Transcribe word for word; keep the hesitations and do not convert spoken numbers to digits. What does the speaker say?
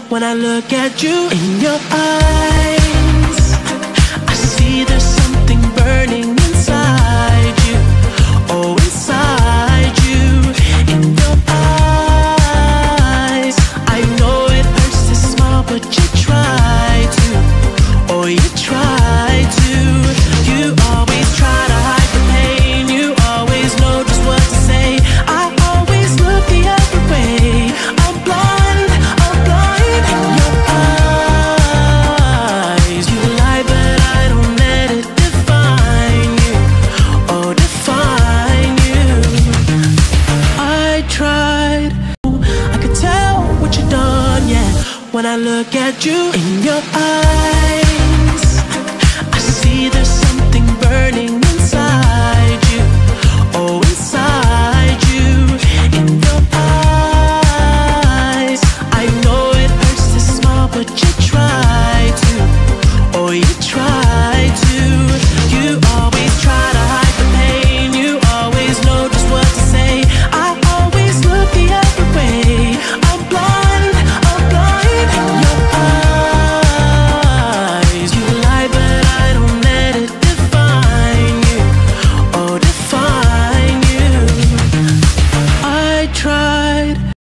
when I look at you. In your eyes, I see there's something burning inside you. Oh, inside you. In your eyes, I know it hurts to smile, but you try to. Oh, you try to. You always try to hide the pain. You always know just what to say. I always look the other way. I'm blind, I'm blind. In your eyes, you lie, but I don't let it define you. Oh, define you. I tried, I could tell what you done, yeah, when I look at you. In your eyes,